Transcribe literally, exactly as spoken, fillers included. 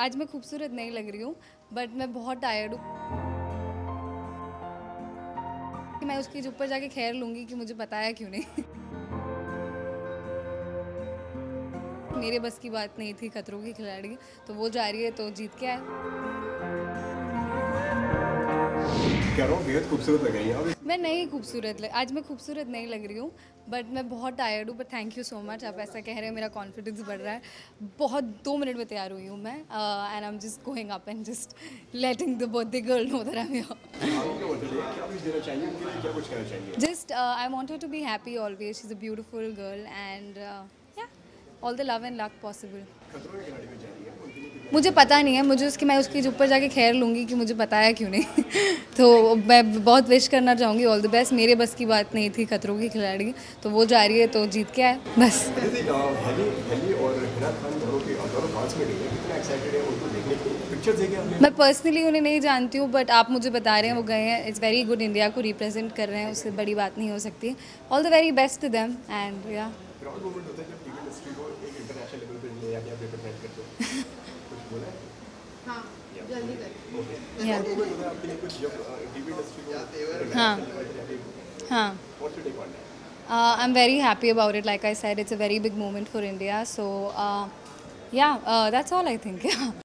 आज मैं खूबसूरत नहीं लग रही हूँ, बट मैं बहुत टायर्ड हूँ। मैं उसके ऊपर जाके खैर लूँगी कि मुझे बताया क्यों नहीं। मेरे बस की बात नहीं थी खतरों की खिलाड़ी, तो वो जा रही है तो जीत के आए। कह रहा हूँ बेहद खूबसूरत लग रही है आप। मैं नहीं खूबसूरत लग आज मैं खूबसूरत नहीं लग रही हूँ, बट मैं बहुत टायर्ड हूँ। But thank you so much, आप ऐसा कह रहे हैं, मेरा कॉन्फिडेंस बढ़ रहा है। बहुत दो मिनट में तैयार हुई हूँ मैं, and I am just going up and just letting the birthday girl know that I am here. आपके बर्थडे क्या कुछ देना चाहिए उनके लिए, क्या कुछ कहना चाहिए? Just uh, I want her to be happy always. She's a beautiful girl and uh, yeah, all the love and luck possible. खतरों के खिलाड़ी में जा रही है उनके लिए कितना- मुझे पता नहीं है, मुझे उसकी मैं उसके ऊपर जाके खैर लूँगी कि मुझे बताया क्यों नहीं। तो मैं बहुत विश करना चाहूँगी ऑल द बेस्ट। मेरे बस की बात नहीं थी खतरों की खिलाड़ी, तो वो जा रही है तो जीत के आए बस। दीदी, अ, हेली हेली और हिना खान दोनों के दोनों फ्रांस में गई है, कितना एक्साइटेड है उनको देखने के लिए? पिक्चर देखे आपने? मैं पर्सनली उन्हें नहीं जानती हूँ, बट आप मुझे बता रहे हैं वो गए हैं। इट्स वेरी गुड, इंडिया को रिप्रेजेंट कर रहे हैं, उससे बड़ी बात नहीं हो सकती। All the very best to them and या प्राउड मोमेंट होता है जब टीवी इंडस्ट्री को एक इंटरनेशनल लेवल पे ले आके आप रिप्रेजेंट करते हो। कुछ बोला है? हाँ, जल्दी कर। ओके। Yeah. प्राउड मोमेंट होता है आपके लिए कुछ जब टीवी इंडस्ट्री को हाँ हाँ what's your take on that? Uh, I'm very happy about it. Like I said, it's a very big moment for India. So, uh, yeah, uh, that's all I think. Yeah.